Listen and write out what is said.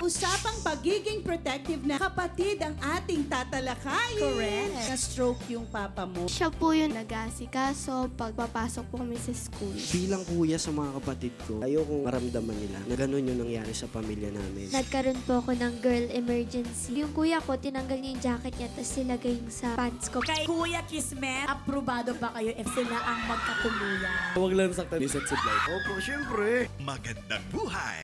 Usapang pagiging protective na kapatid ang ating tatalakayin. Correct. Na-stroke yung papa mo. Siya po yung nag-aasikaso pagpapasok po kami sa school. Bilang kuya sa mga kapatid ko, ayokong maramdaman nila na ganun yung nangyari sa pamilya namin. Nagkaroon po ako ng girl emergency. Yung kuya ko, tinanggal niya yung jacket niya tapos nilagay yung sa pants ko. Kay Kuya Kismet, aprobado ba kayo if sila ang magkatuluyan? Huwag lang saktan. Isa't supply. Opo, syempre. Magandang buhay!